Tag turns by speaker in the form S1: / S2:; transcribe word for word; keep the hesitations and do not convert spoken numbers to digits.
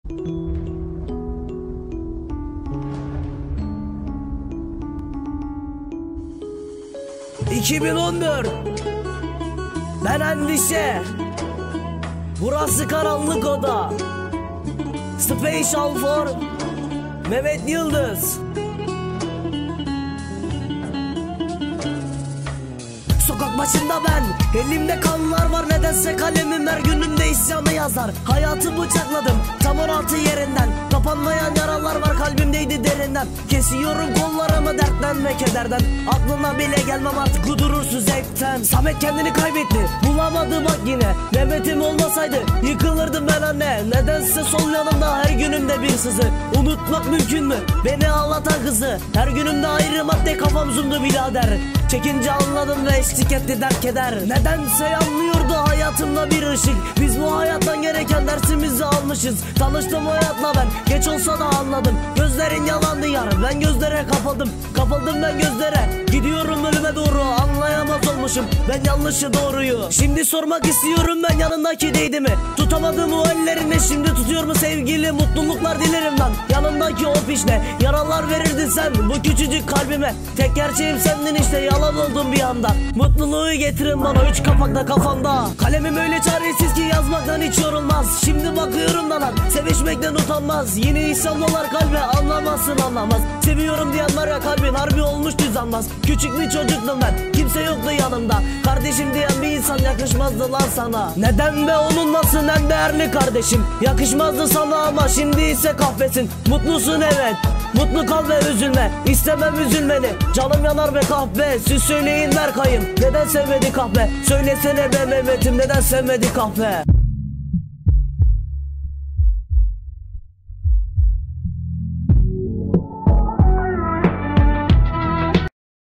S1: iki bin on dört. Ben endişe. Burası karanlık oda. Special for Mehmet Yıldız. Sokak başında ben, elimde kanlar var, nedense kalemim her günümde isyanı yazar. Hayatı bıçakladım tam on altı yerinden, kapanmayan yaralar var kalbimdeydi derinden. Kesiyorum kollarımı dertten ve kederden, aklına bile gelmem artık kudurursuz zevkten. Samet kendini kaybetti, bulamadı bak yine. Mehmet'im olmasaydı yıkılırdım ben anne. Nedense sol yanımda her günümde bir sızı. Unutmak mümkün mü beni ağlatan kızı? Her günümde ayrı madde, kafam zoom'du birader. Çekince anladım ve eşlik etti dert keder. Nedense yanmıyordu hayatımda bir ışık. Biz bu hayattan gereken dersimizi almışız. Tanıştım hayatla ben, geç olsa da anladım. Gözlerin yalandı yar, ben gözlere kapıldım. Kapıldım ben gözlere, gidiyorum ölüme doğru. Anlayamaz olmuşum ben yanlışı doğruyu. Şimdi sormak istiyorum, ben yanındaki değdi mi? Tutamadım o ellerini, şimdi tutuyor mu sevgili? Mutluluklar dilerim lan, yanımdaki o piş ne? Yaralar verirdin sen bu küçücük kalbime. Tek gerçeğim sendin işte, yalan oldum bir anda. Mutluluğu getirin bana üç kapakta kafamda. Kalemim öyle çaresiz ki yazmaktan hiç yorulmaz. Şimdi bakıyorum da lan, sevişmekten utanmaz. Yine isyan dolar kalbe, anlamazsın anlamaz. Seviyorum diyen var ya, kalbin harbi olmuş düzenmez. Küçük bir çocuktum ben, kimse yoktu yanımda. Kardeşim diyen bir insan yakışmazdı lan sana. Neden be onunlasın en değerli kardeşim? Yakışmazdı sana ama şimdi ise kahvesin. Mutlusun evet, mutlu kal ve üzülme. İstemem üzülmeni, canım yanar be kahve. Siz söyleyin Berkay'ım, neden sevmedi kahve? Söylesene be Mehmet'im, neden sevmedi kahve?